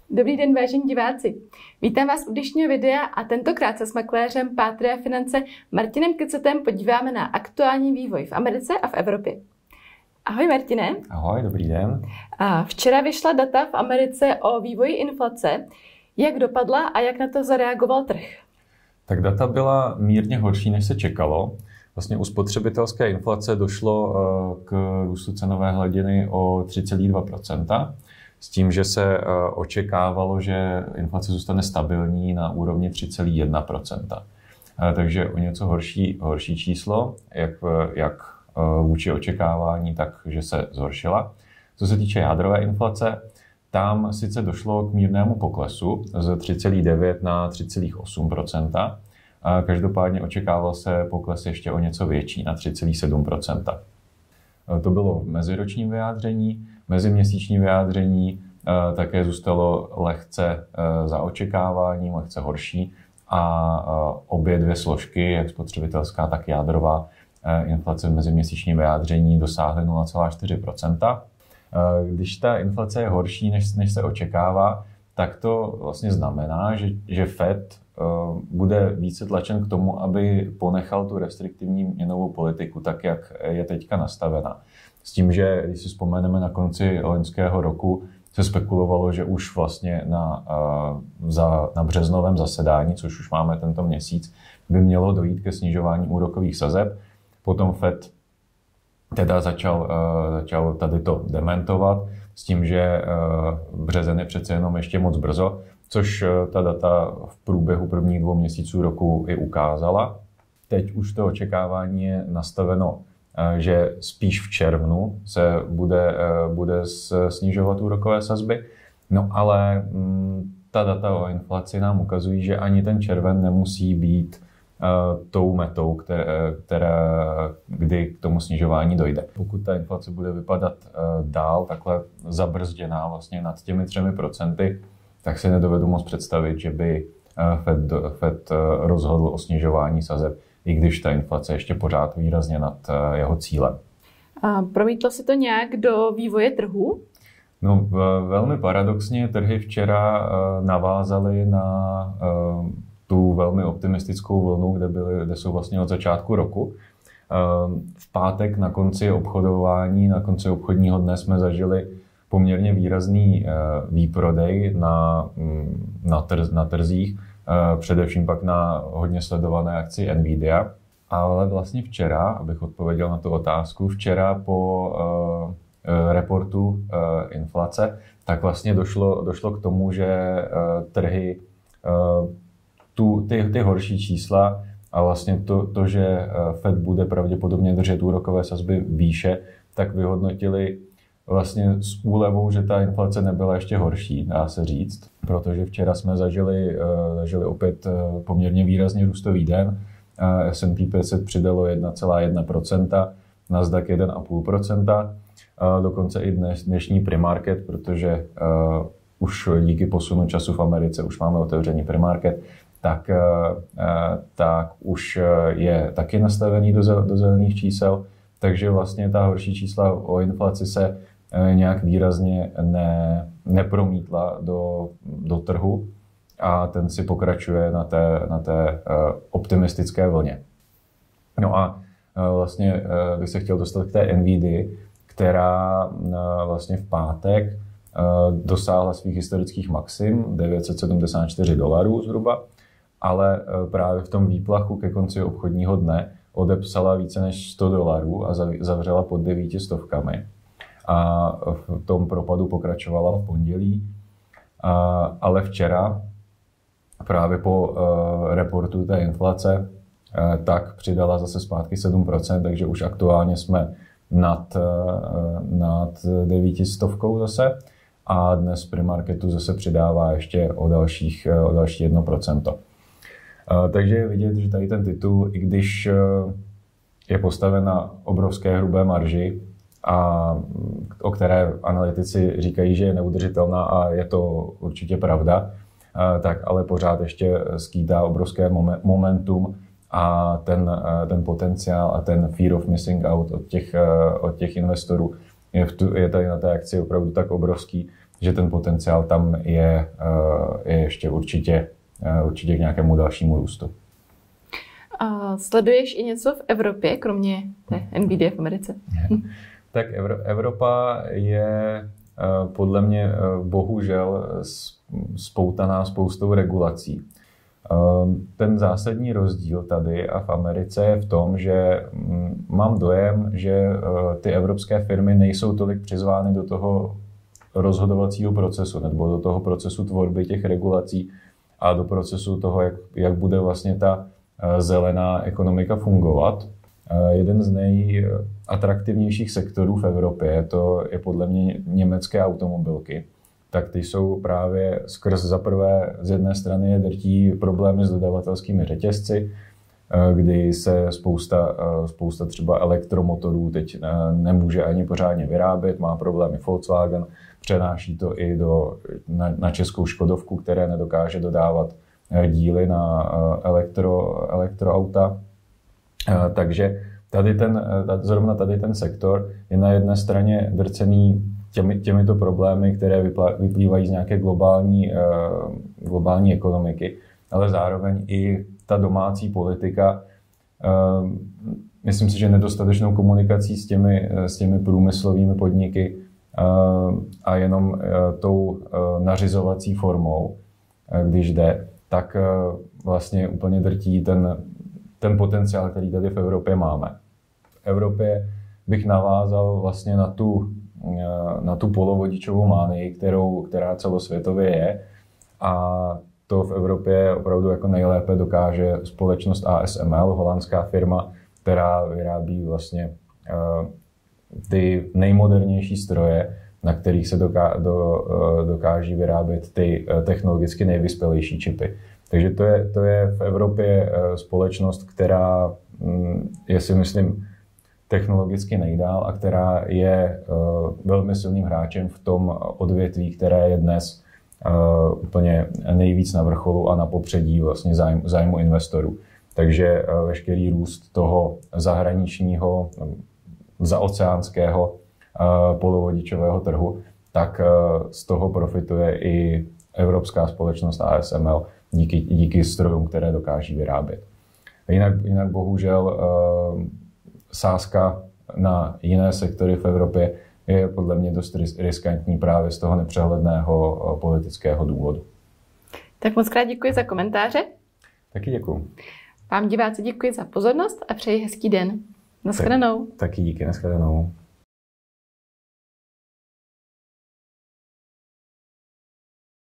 Dobrý den, vážení diváci. Vítám vás u dnešního videa a tentokrát se s makléřem Patria Finance Martinem Kecetem podíváme na aktuální vývoj v Americe a v Evropě. Ahoj Martine. Ahoj, dobrý den. Včera vyšla data v Americe o vývoji inflace. Jak dopadla a jak na to zareagoval trh? Tak data byla mírně horší, než se čekalo. Vlastně u spotřebitelské inflace došlo k růstu cenové hladiny o 3,2%. S tím, že se očekávalo, že inflace zůstane stabilní na úrovni 3,1%. Takže o něco horší číslo, jak vůči očekávání, takže se zhoršila. Co se týče jádrové inflace, tam sice došlo k mírnému poklesu z 3,9 na 3,8%. Každopádně očekával se pokles ještě o něco větší, na 3,7%. To bylo v meziročním vyjádření. Meziměsíční vyjádření také zůstalo lehce za očekáváním, lehce horší a obě dvě složky, jak spotřebitelská, tak jádrová inflace v meziměsíčním vyjádření dosáhly 0,4%. Když ta inflace je horší, než se očekává, tak to vlastně znamená, že Fed bude více tlačen k tomu, aby ponechal tu restriktivní měnovou politiku tak, jak je teďka nastavena. S tím, že když si vzpomeneme na konci loňského roku, se spekulovalo, že už vlastně na březnovém zasedání, což už máme tento měsíc, by mělo dojít ke snižování úrokových sazeb. Potom Fed teda začal tady to dementovat s tím, že březen je přece jenom ještě moc brzo, což ta data v průběhu prvních 2 měsíců roku i ukázala. Teď už to očekávání je nastaveno, že spíš v červnu se bude snižovat úrokové sazby. No ale ta data o inflaci nám ukazují, že ani ten červen nemusí být tou metou, kdy k tomu snižování dojde. Pokud ta inflace bude vypadat dál, takhle zabrzděná vlastně nad těmi 3%, tak si nedovedu moc představit, že by Fed rozhodl o snižování sazeb, i když ta inflace ještě pořád výrazně nad jeho cílem. Promítlo se to nějak do vývoje trhu? No, velmi paradoxně trhy včera navázaly na tu velmi optimistickou vlnu, kde jsou vlastně od začátku roku. V pátek na konci obchodování, na konci obchodního dne jsme zažili poměrně výrazný výprodej na trzích, především pak na hodně sledované akci Nvidia. Ale vlastně včera, abych odpověděl na tu otázku, včera po reportu inflace, tak vlastně došlo k tomu, že trhy ty horší čísla a vlastně to, že Fed bude pravděpodobně držet úrokové sazby výše, tak vyhodnotili vlastně s úlevou, že ta inflace nebyla ještě horší, dá se říct, protože včera jsme zažili opět poměrně výrazně růstový den. S&P 500 přidalo 1,1%, Nasdaq 1,5%, dokonce i dnešní premarket, protože už díky posunu času v Americe už máme otevřený premarket, tak už je taky nastavený do zelených čísel, takže vlastně ta horší čísla o inflaci se nějak výrazně nepromítla do trhu a ten si pokračuje na té optimistické vlně. No a vlastně bych se chtěl dostat k té Nvidia, která vlastně v pátek dosáhla svých historických maxim, $974 zhruba, ale právě v tom výplachu ke konci obchodního dne odepsala více než $100 a zavřela pod 900. A v tom propadu pokračovala v pondělí. Ale včera, právě po reportu té inflace, tak přidala zase zpátky 7%, takže už aktuálně jsme nad 900 zase. A dnes při marketu zase přidává ještě o další 1%. Takže je vidět, že tady ten titul, i když je postaven na obrovské hrubé marži, o které analytici říkají, že je neudržitelná a je to určitě pravda, tak ale pořád ještě skýtá obrovské momentum a ten potenciál a ten fear of missing out od těch investorů je tady na té akci opravdu tak obrovský, že ten potenciál tam je ještě určitě k nějakému dalšímu růstu. A sleduješ i něco v Evropě, kromě té NVIDIA v Americe? Tak Evropa je podle mě bohužel spoutaná spoustou regulací. Ten zásadní rozdíl tady a v Americe je v tom, že mám dojem, že ty evropské firmy nejsou tolik přizvány do toho rozhodovacího procesu nebo do toho procesu tvorby těch regulací a do procesu toho, jak bude vlastně ta zelená ekonomika fungovat. Jeden z nejatraktivnějších sektorů v Evropě, to je podle mě německé automobilky. Tak ty jsou právě skrz zaprvé z jedné strany je drtí problémy s dodavatelskými řetězci, kdy se spousta třeba elektromotorů teď nemůže ani pořádně vyrábět, má problémy Volkswagen, přenáší to i na českou Škodovku, které nedokáže dodávat díly na elektroauta. Takže zrovna tady ten sektor je na jedné straně drcený těmito problémy, které vyplývají z nějaké globální ekonomiky, ale zároveň i ta domácí politika, myslím si, že nedostatečnou komunikací s těmi průmyslovými podniky a jenom tou nařizovací formou, když jde, tak vlastně úplně drtí ten potenciál, který tady v Evropě máme. V Evropě bych navázal vlastně na tu polovodičovou mánii, která celosvětově je, a to v Evropě opravdu jako nejlépe dokáže společnost ASML, holandská firma, která vyrábí vlastně ty nejmodernější stroje, na kterých se dokáží vyrábět ty technologicky nejvyspělejší čipy. Takže to je v Evropě společnost, která je, si myslím, technologicky nejdál a která je velmi silným hráčem v tom odvětví, které je dnes úplně nejvíc na vrcholu a na popředí vlastně zájmu investorů. Takže veškerý růst toho zahraničního, zaoceánského polovodičového trhu, tak z toho profituje i evropská společnost ASML díky strojům, které dokáží vyrábět. Jinak bohužel sázka na jiné sektory v Evropě je podle mě dost riskantní právě z toho nepřehledného politického důvodu. Tak moc krát děkuji za komentáře. Taky děkuji. Vám diváci děkuji za pozornost a přeji hezký den. Naschledanou. Taky díky, naschledanou.